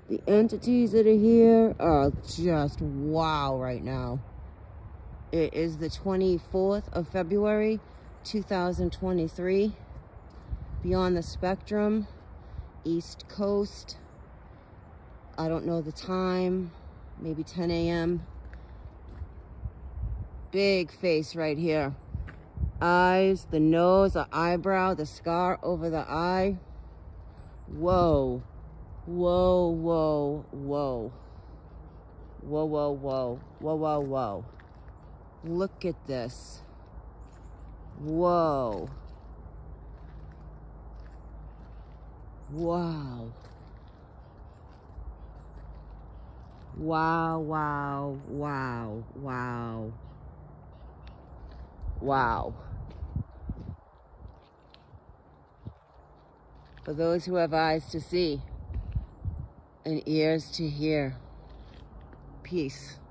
The entities that are here are just wow right now. It is the 24th of February, 2023. Beyond the Spectrum, East Coast. I don't know the time, maybe 10 a.m. Big face right here. Eyes, the nose, the eyebrow, the scar over the eye. Whoa. Whoa, whoa, whoa. Whoa, whoa, whoa. Whoa, whoa, whoa. Look at this. Whoa. Wow. Wow, wow, wow, wow. Wow. For those who have eyes to see and ears to hear, peace.